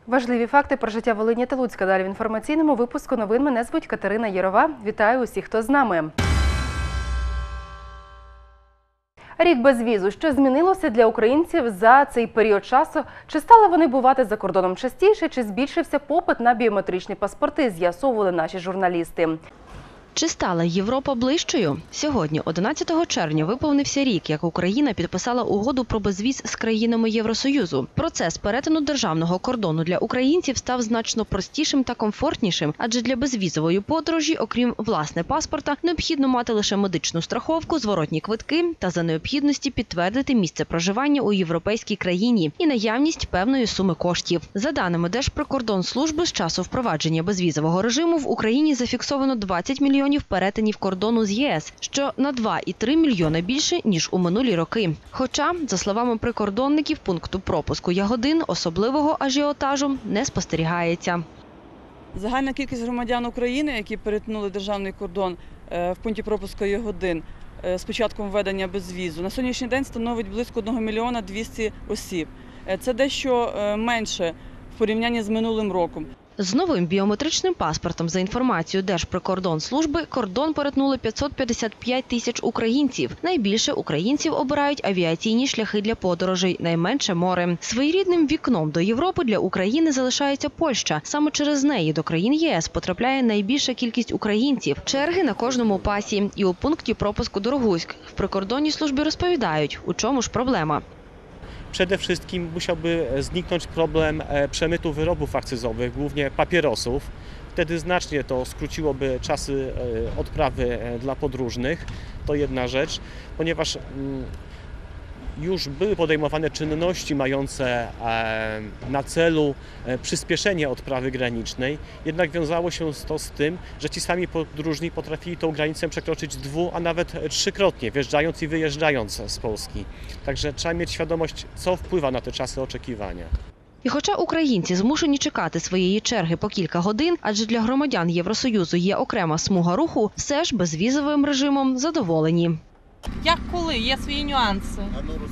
Важливі факти про життя Волині та Луцька далі в інформаційному випуску новин. Мене звуть Катерина Єрова. Вітаю усіх, хто з нами. Рік без візу. Що змінилося для українців за цей період часу? Чи стали вони бувати за кордоном частіше, чи збільшився попит на біометричні паспорти, з'ясовували наші журналісти. Чи стала Європа ближчою? Сьогодні, 11 червня, виповнився рік, як Україна підписала угоду про безвіз з країнами Євросоюзу. Процес перетину державного кордону для українців став значно простішим та комфортнішим, адже для безвізової подорожі, окрім власне паспорта, необхідно мати лише медичну страховку, зворотні квитки та за необхідності підтвердити місце проживання у європейській країні і наявність певної суми коштів. За даними Держприкордонслужби, з часу впровадження безвізового режиму в Україні зафіксовано 20 мільйонів перетинів кордону з ЄС, що на 2,3 мільйона більше, ніж у минулі роки. Хоча, за словами прикордонників пункту пропуску Ягодин, особливого ажіотажу не спостерігається. Загальна кількість громадян України, які перетнули державний кордон в пункті пропуску Ягодин з початком введення безвізу, на сьогоднішній день становить близько 1 мільйона 200 осіб. Це дещо менше в порівнянні з минулим роком. З новим біометричним паспортом, за інформацією Держприкордонслужби, кордон перетнули 555 тисяч українців. Найбільше українців обирають авіаційні шляхи для подорожей, найменше – море. Своєрідним вікном до Європи для України залишається Польща. Саме через неї до країн ЄС потрапляє найбільша кількість українців. Черги на кожному пасі і у пункті пропуску Дорогуськ. В прикордонній службі rozpowiadają, u czemu problema. Przede wszystkim musiałby zniknąć problem przemytu wyrobów akcyzowych, głównie papierosów. Wtedy znacznie to skróciłoby czasy odprawy dla podróżnych. To jedna rzecz, ponieważ już były podejmowane czynności mające na celu przyspieszenie odprawy granicznej, jednak wiązało się to z tym, że ci sami podróżni potrafili tą granicę przekroczyć a nawet trzykrotnie, wjeżdżając i wyjeżdżając z Polski. Także trzeba mieć świadomość, co wpływa na te czasy oczekiwania. І хоча українці змушені чекати своєї черги по кілька годин, адже для громадян Євросоюзу є окрема смуга руху, все ж безвізовим режимом задоволені. Як коли? Є свої нюанси.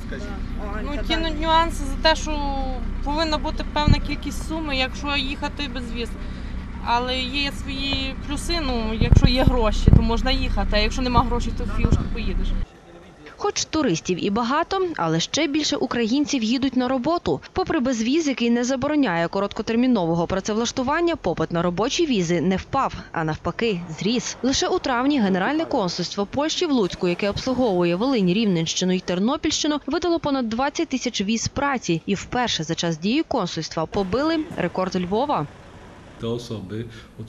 Ті нюанси за те, що повинна бути певна кількість суми, якщо їхати безвіз. Але є свої плюси, якщо є гроші, то можна їхати, а якщо нема грошей, то фігушки поїдеш. Хоч туристів і багато, але ще більше українців їдуть на роботу. Попри безвіз, який не забороняє короткотермінового працевлаштування, попит на робочі візи не впав, а навпаки зріс. Лише у травні Генеральне консульство Польщі в Луцьку, яке обслуговує Волинь, Рівненщину і Тернопільщину, видало понад 20 тисяч віз праці. І вперше за час дії консульства побили рекорд Львова. Te osoby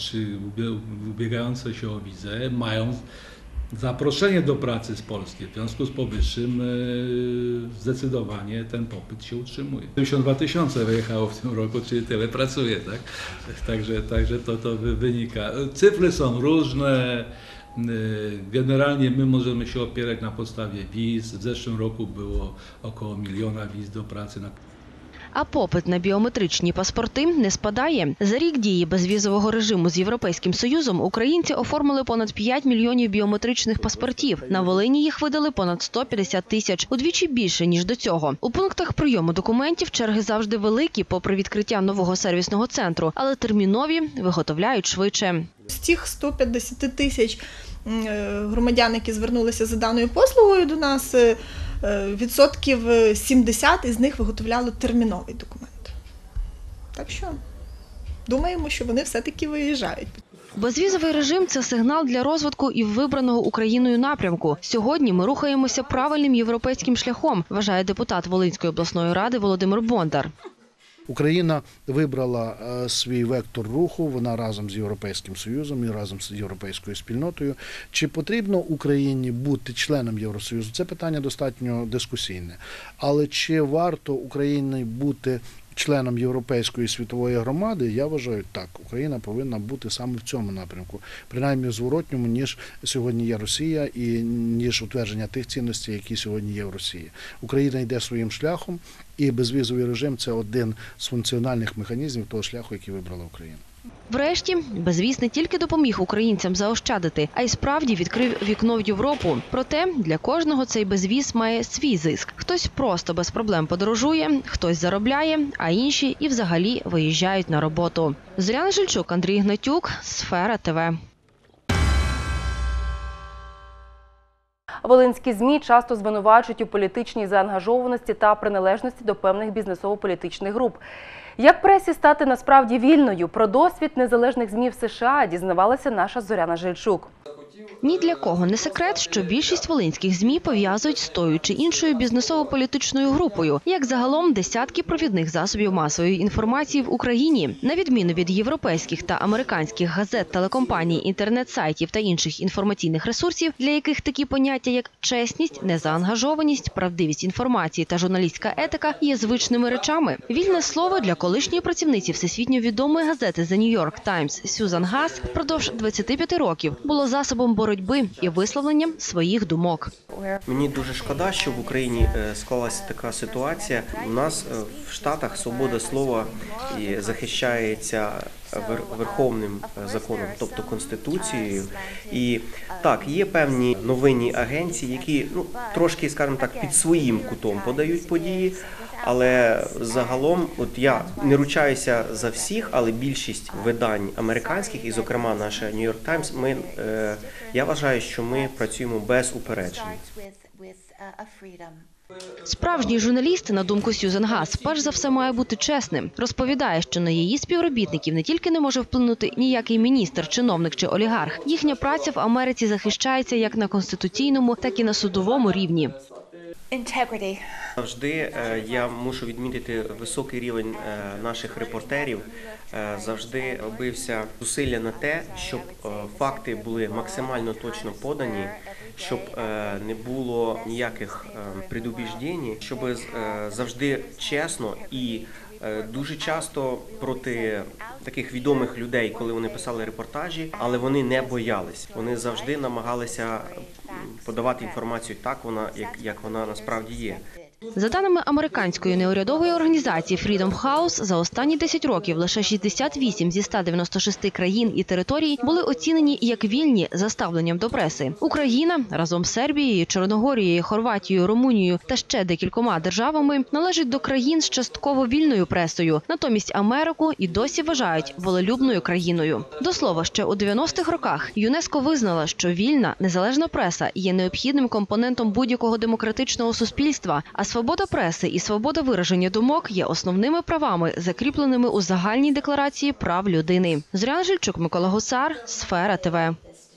ubiegające się o wizę mają zaproszenie do pracy z Polski. W związku z powyższym zdecydowanie ten popyt się utrzymuje. 72 tysiące wyjechało w tym roku, czyli tyle pracuje, tak? Także to wynika. Cyfry są różne. Generalnie my możemy się opierać na podstawie wiz. W zeszłym roku było około 1 miliona wiz do pracy. А попит на біометричні паспорти не спадає. За рік дії безвізового режиму з Європейським Союзом українці оформили понад 5 мільйонів біометричних паспортів. На Волині їх видали понад 150 тисяч, удвічі більше, ніж до цього. У пунктах прийому документів черги завжди великі, попри відкриття нового сервісного центру, але термінові виготовляють швидше. З тих 150 тисяч громадян, які звернулися за даною послугою до нас, відсотків 70 із них виготовляли терміновий документ. Так що думаємо, що вони все-таки виїжджають. Безвізовий режим – це сигнал для розвитку і вибраного Україною напрямку. Сьогодні ми рухаємося правильним європейським шляхом, вважає депутат Волинської обласної ради Володимир Бондар. Україна вибрала свій вектор руху, вона разом з Європейським Союзом і разом з європейською спільнотою. Чи потрібно Україні бути членом Євросоюзу? Це питання достатньо дискусійне. Але чи варто Україні бути членом Європейської світової громади, я вважаю, так. Україна повинна бути саме в цьому напрямку. Принаймні в зворотньому, ніж сьогодні є Росія і ніж утвердження тих цінностей, які сьогодні є в Росії. Україна йде своїм шляхом, і безвізовий режим – це один з функціональних механізмів того шляху, який вибрала Україна. Врешті, безвіз не тільки допоміг українцям заощадити, а й справді відкрив вікно в Європу. Проте для кожного цей безвіз має свій зиск. Хтось просто без проблем подорожує, хтось заробляє, а інші і взагалі виїжджають на роботу. Зоряна Жильчук, Андрій Гнатюк, Сфера ТВ. Волинські ЗМІ часто звинувачують у політичній заангажованості та приналежності до певних бізнесово-політичних груп. Як пресі стати насправді вільною? Про досвід незалежних ЗМІ в США дізнавалася наша Зоряна Жильчук. Ні для кого не секрет, що більшість волинських ЗМІ пов'язують з тою чи іншою бізнесово-політичною групою, як загалом десятки провідних засобів масової інформації в Україні. На відміну від європейських та американських газет, телекомпаній, інтернет-сайтів та інших інформаційних ресурсів, для яких такі поняття, як чесність, незаангажованість, правдивість інформації та журналістська етика є звичними речами. Вільне слово для колишньої працівниці всесвітньо відомої газети The New York Times Сюзан Гас впродовж 25 років було засобом боротьби і висловленням своїх думок. Мені дуже шкода, що в Україні склалася така ситуація. У нас в Штатах свобода слова захищається верховним законом, тобто Конституцією. І так, є певні новинні агенції, які трошки, скажімо так, під своїм кутом подають події, але загалом, от я не ручаюся за всіх, але більшість видань американських, і зокрема наша New York Times, я вважаю, що ми працюємо без упереджень. Справжній журналіст, на думку Сюзан Гас, перш за все має бути чесним. Розповідає, що на її співробітників не тільки не може вплинути ніякий міністр, чиновник чи олігарх. Їхня праця в Америці захищається як на конституційному, так і на судовому рівні. Завжди я мушу відмітити високий рівень наших репортерів. Завжди робився зусилля на те, щоб факти були максимально точно подані, щоб не було ніяких предубіждень, щоб завжди чесно і дуже часто проти таких відомих людей, коли вони писали репортажі, але вони не боялись. Вони завжди намагалися подавати інформацію так, як вона насправді є. За даними американської неурядової організації Freedom House, за останні 10 років лише 68 зі 196 країн і територій були оцінені як вільні за ставленням до преси. Україна разом з Сербією, Чорногорією, Хорватією, Румунією та ще декількома державами належить до країн з частково вільною пресою. Натомість Америку і досі вважають волелюбною країною. До слова, ще у 90-х роках ЮНЕСКО визнала, що вільна, незалежна преса є необхідним компонентом будь-якого демократичного суспільства, а свобода преси і свобода вираження думок є основними правами, закріпленими у Загальній декларації прав людини. Зоряна Жильчук, Микола Гусар, Сфера ТВ.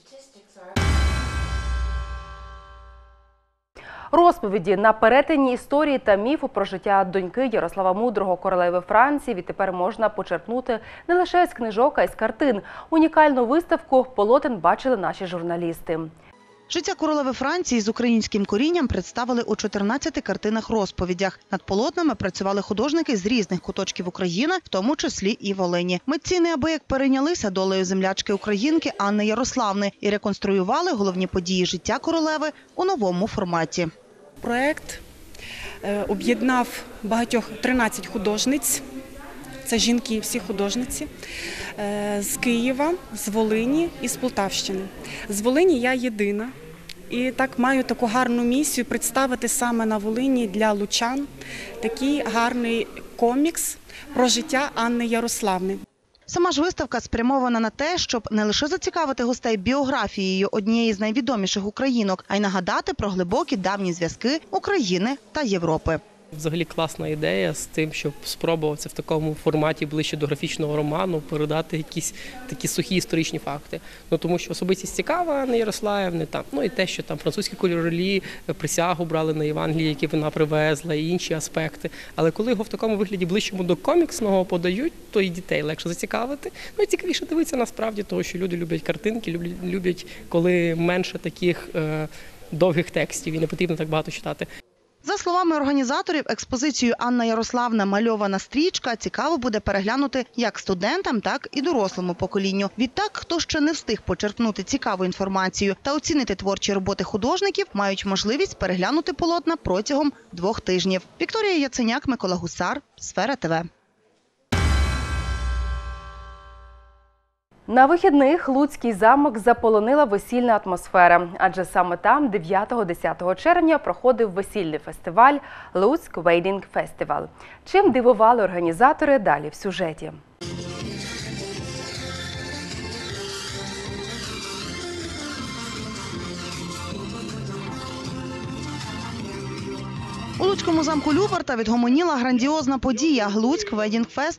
Розповіді на перетині історії та міфу про життя доньки Ярослава Мудрого, королеви Франції, відтепер можна почерпнути не лише з книжок, а й з картин. Унікальну виставку полотен бачили наші журналісти. Життя королеви Франції з українським корінням представили у 14 картинах-розповідях. Над полотнами працювали художники з різних куточків України, в тому числі і Волині. Митці неабияк перейнялися долею землячки-українки Анни Ярославни і реконструювали головні події життя королеви у новому форматі. Проект об'єднав 13 художниць. Це жінки, всі художниці, з Києва, з Волині і з Полтавщини. З Волині я єдина і так маю таку гарну місію представити саме на Волині для лучан такий гарний комікс про життя Анни Ярославни. Сама ж виставка спрямована на те, щоб не лише зацікавити гостей біографією однієї з найвідоміших українок, а й нагадати про глибокі давні зв'язки України та Європи. Взагалі класна ідея з тим, щоб спробувати в такому форматі ближче до графічного роману передати якісь такі сухі історичні факти. Тому що особистість цікава Анни Ярославівни, і те, що там французькі королі присягу брали на Євангелії, які вона привезла, і інші аспекти. Але коли його в такому вигляді ближчому до коміксного подають, то і дітей легше зацікавити. І цікавіше дивитися насправді, тому що люди люблять картинки, люблять, коли менше таких довгих текстів і не потрібно так багато читати. За словами організаторів, експозицію «Анна Ярославна. Мальована стрічка» цікаво буде переглянути як студентам, так і дорослому поколінню. Відтак, хто ще не встиг почерпнути цікаву інформацію та оцінити творчі роботи художників, мають можливість переглянути полотна протягом 2 тижнів. Вікторія Яценяк, Микола Гусар, Сфера ТВ. На вихідних Луцький замок заполонила весільна атмосфера, адже саме там 9-10 червня проходив весільний фестиваль «Луцьк Wedding Festival». Чим дивували організатори, далі в сюжеті. У Луцькому замку Любарта відгомоніла грандіозна подія – Луцьк Wedding Fest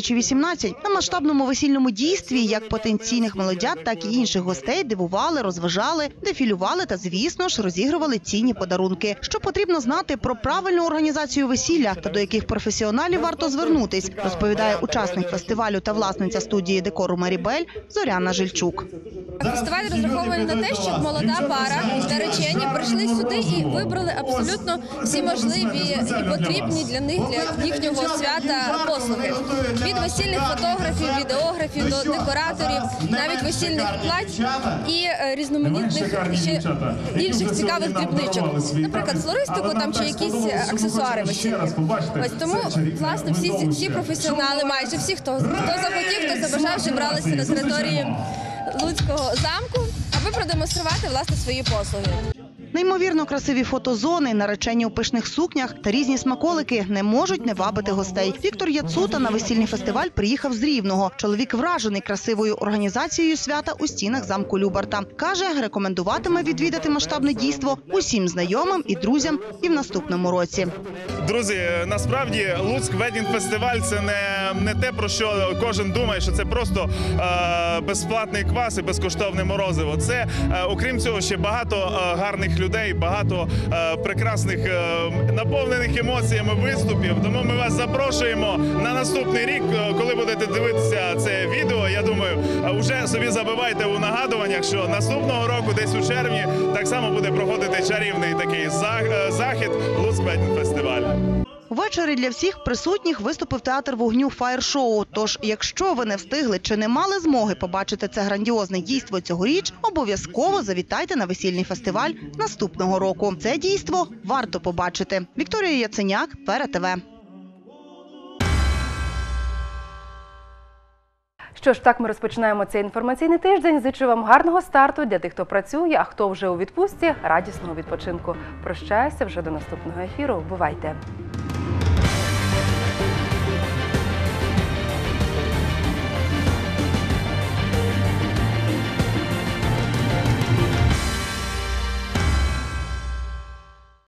2018. На масштабному весільному дійстві як потенційних молодят, так і інших гостей дивували, розважали, дефілювали та, звісно ж, розігрували цінні подарунки. Що потрібно знати про правильну організацію весілля та до яких професіоналів варто звернутись, розповідає учасник фестивалю та власниця студії декору «Марібель» Зоряна Жильчук. Фестиваль розрахований на те, щоб молода пара, наречені, прийшли сюди і вибрали абсолютно всі можливі і потрібні для них, для їхнього свята послуги. Від весільних фотографів, відеографів до декораторів, навіть весільних плать і різноманітних ще інших цікавих дрібничок. Наприклад, флористику там чи якісь аксесуари весільні. Ось тому, власне, всі професіонали, майже всі, хто захотів, хто забажав, зібралися на території Луцького замку, аби продемонструвати, власне, свої послуги. Неймовірно красиві фотозони, наречені у пишних сукнях та різні смаколики не можуть не вабити гостей. Віктор Яцута на весільний фестиваль приїхав з Рівного. Чоловік вражений красивою організацією свята у стінах замку Любарта. Каже, рекомендуватиме відвідати масштабне дійство усім знайомим і друзям і в наступному році. Друзі, насправді Луцьк Wedding Festival – це не те, про що кожен думає, що це просто безплатний квас і безкоштовне морозиво. Це, окрім цього, ще багато гарних людей, багато прекрасних, наповнених емоціями виступів. Тому ми вас запрошуємо на наступний рік, коли будете дивитися це відео. Я думаю, вже собі забивайте у нагадуваннях, що наступного року, десь у червні, так само буде проходити чарівний такий захід Луцьк Wedding Festival. Ввечері для всіх присутніх виступив театр вогню «Фаєр-шоу». Тож, якщо ви не встигли чи не мали змоги побачити це грандіозне дійство цьогоріч, обов'язково завітайте на весільний фестиваль наступного року. Це дійство варто побачити. Вікторія Яценяк, ПЕРЕ-ТВ. Що ж, так ми розпочинаємо цей інформаційний тиждень. Зичу вам гарного старту для тих, хто працює, а хто вже у відпустці – радісного відпочинку. Прощаюся вже до наступного ефіру. Бувайте!